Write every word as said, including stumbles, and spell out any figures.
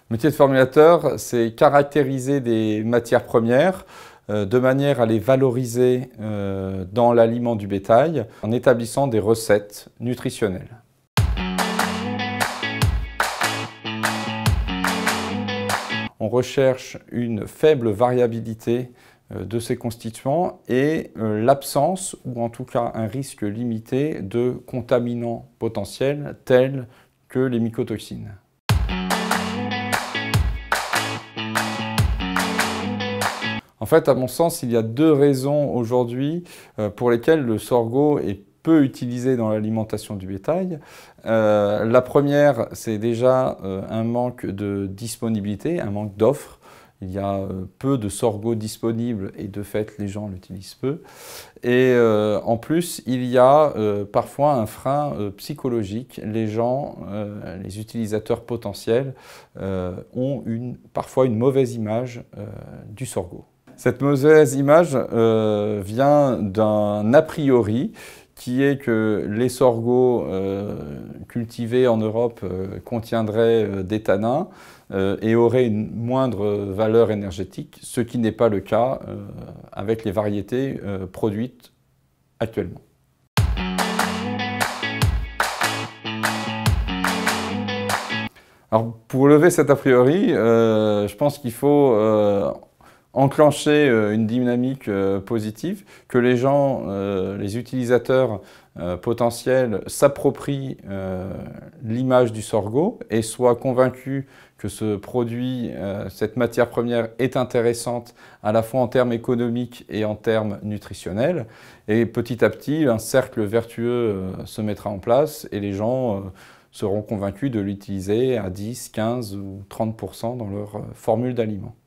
Le métier de formulateur, c'est caractériser des matières premières euh, de manière à les valoriser euh, dans l'aliment du bétail en établissant des recettes nutritionnelles. On recherche une faible variabilité de ces constituants et l'absence, ou en tout cas un risque limité, de contaminants potentiels tels que les mycotoxines. En fait, à mon sens, il y a deux raisons aujourd'hui pour lesquelles le sorgho est peu utilisé dans l'alimentation du bétail. Euh, la première, c'est déjà euh, un manque de disponibilité, un manque d'offres. Il y a euh, peu de sorgho disponibles et de fait, les gens l'utilisent peu. Et euh, en plus, il y a euh, parfois un frein euh, psychologique. Les gens, euh, les utilisateurs potentiels, euh, ont une, parfois une mauvaise image euh, du sorgho. Cette mauvaise image euh, vient d'un a priori qui est que les sorghos euh, cultivés en Europe euh, contiendraient euh, des tanins euh, et auraient une moindre valeur énergétique, ce qui n'est pas le cas euh, avec les variétés euh, produites actuellement. Alors, pour lever cet a priori, euh, je pense qu'il faut euh, enclencher une dynamique positive, que les gens, les utilisateurs potentiels s'approprient l'image du sorgho et soient convaincus que ce produit, cette matière première est intéressante à la fois en termes économiques et en termes nutritionnels. Et petit à petit, un cercle vertueux se mettra en place et les gens seront convaincus de l'utiliser à dix, quinze ou trente pour cent dans leur formule d'aliments.